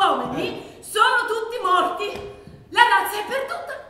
uomini sono tutti morti. La razza è perduta.